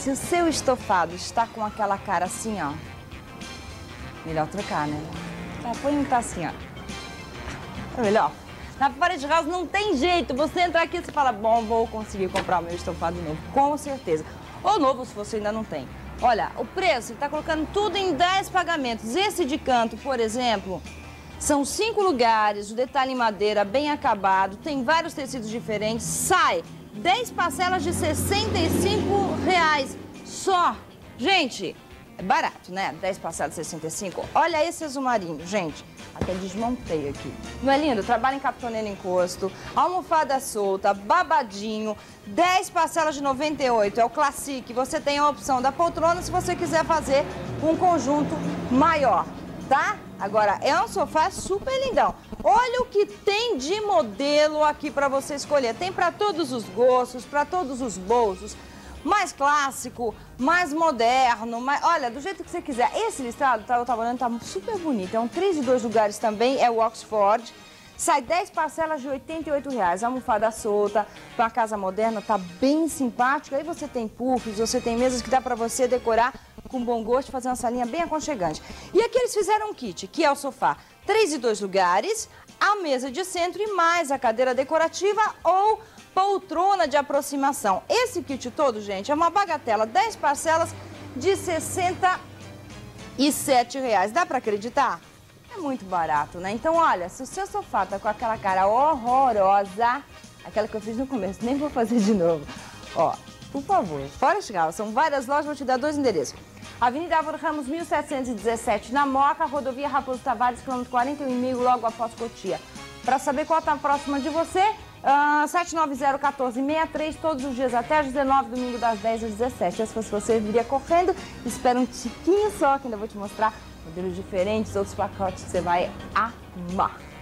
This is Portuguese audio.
Se o seu estofado está com aquela cara assim, ó, melhor trocar, né? Põe um tá assim, ó. É melhor. Na Parede House não tem jeito. Você entra aqui e você fala, bom, vou conseguir comprar o meu estofado novo. Com certeza. Ou novo, se você ainda não tem. Olha, o preço, ele tá colocando tudo em 10 pagamentos. Esse de canto, por exemplo, são 5 lugares, o detalhe em madeira, bem acabado, tem vários tecidos diferentes. Sai 10 parcelas de R$ 65 só. Gente, é barato, né? 10 parcelas de 65. Olha esse azul marinho, gente. Até desmontei aqui. Não é lindo? Trabalho em capitoneiro encosto, almofada solta, babadinho, 10 parcelas de 98. É o Classic. Você tem a opção da poltrona se você quiser fazer um conjunto maior, tá? Agora, é um sofá super lindão. Olha o que tem de modelo aqui para você escolher. Tem para todos os gostos, para todos os bolsos. Mais clássico, mais moderno, olha, do jeito que você quiser. Esse listrado, eu tava olhando, tá super bonito. É um 3 de 2 lugares também, é o Oxford. Sai 10 parcelas de R$ 88. Almofada solta, para uma casa moderna, tá bem simpático. Aí você tem puffs, você tem mesas que dá para você decorar com bom gosto, fazer uma salinha bem aconchegante. E aqui eles fizeram um kit, que é o sofá 3 de 2 lugares, a mesa de centro e mais a cadeira decorativa ou poltrona de aproximação. Esse kit todo, gente, é uma bagatela, 10 parcelas de R$ 67. Dá para acreditar? É muito barato, né? Então, olha, se o seu sofá tá com aquela cara horrorosa, aquela que eu fiz no começo, nem vou fazer de novo. Ó, por favor, Forest House, são várias lojas, vou te dar 2 endereços. Avenida Álvaro Ramos, 1717, na Moca, rodovia Raposo Tavares, quilômetro 41,5, logo após Cotia. Para saber qual tá próxima de você, 790-1463, todos os dias até às 19, domingo das 10 às 17. Se fosse você, viria correndo. Espera um tiquinho só, que ainda vou te mostrar modelos diferentes, outros pacotes que você vai amar.